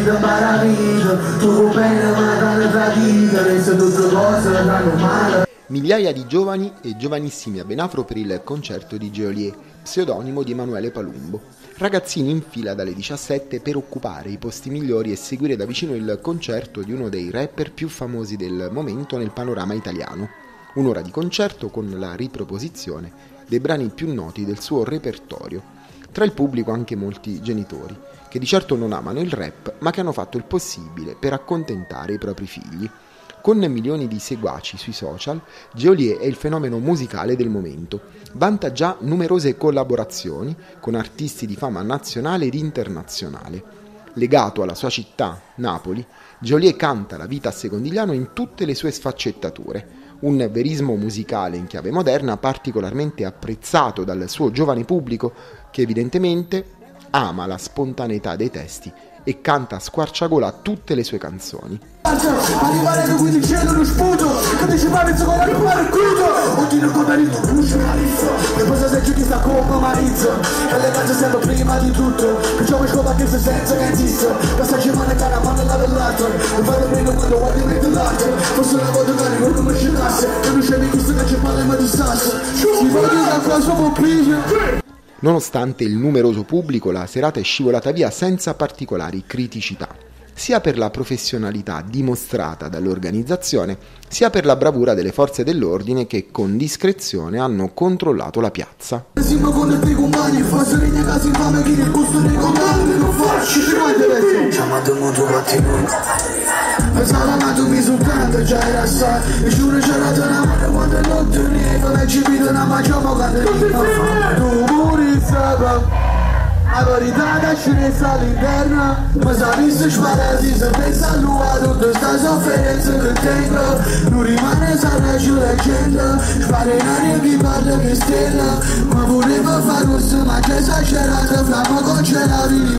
vita maraviglia, tu bene ma non tradita, resta tutte cose da normale. Migliaia di giovani e giovanissimi a Benafro per il concerto di Geolier, pseudonimo di Emanuele Palumbo. Ragazzini in fila dalle 17 per occupare i posti migliori e seguire da vicino il concerto di uno dei rapper più famosi del momento nel panorama italiano. Un'ora di concerto con la riproposizione dei brani più noti del suo repertorio. Tra il pubblico anche molti genitori, che di certo non amano il rap, ma che hanno fatto il possibile per accontentare i propri figli. Con milioni di seguaci sui social, Geolier è il fenomeno musicale del momento. Vanta già numerose collaborazioni con artisti di fama nazionale ed internazionale. Legato alla sua città, Napoli, Geolier canta la vita a Secondigliano in tutte le sue sfaccettature. Un verismo musicale in chiave moderna particolarmente apprezzato dal suo giovane pubblico, che evidentemente ama la spontaneità dei testi e canta a squarciagola tutte le sue canzoni. Arrivare da qui di cielo lo sputo, che dice Marizzo con la rima il cuto, oddio come rito, push Marizzo, e poi se giù di sta come Marizzo, e le cose sempre prima di tutto, che ciò mi scopre che se senza che esiste, questa settimana cara mano la dell'altro, e vado bene quando guardi il dell'altro, forse una volta che non mi scenasse, e non c'è visto che ci parla ma di sasso, si va di da cosa può prendere. Nonostante il numeroso pubblico, la serata è scivolata via senza particolari criticità, sia per la professionalità dimostrata dall'organizzazione, sia per la bravura delle forze dell'ordine che con discrezione hanno controllato la piazza. La verità da scenessa all'interno, ma sapessi sparati se pensa a tutta sta sofferenza che tengo, non rimane sarà giù leggenda, spara in aria chi parla che stella, ma voleva fare questo ma c'è esagerata, flamma congelata.